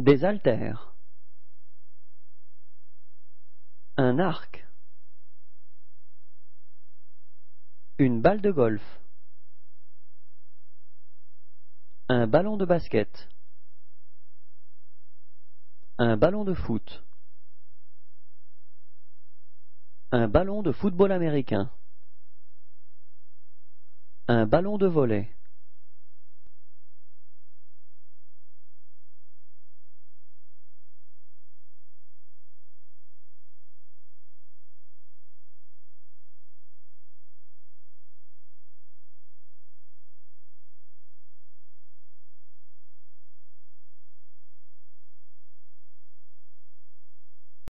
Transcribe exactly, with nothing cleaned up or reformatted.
Des haltères. Un arc. Une balle de golf. Un ballon de basket. Un ballon de foot. Un ballon de football américain. Un ballon de volley.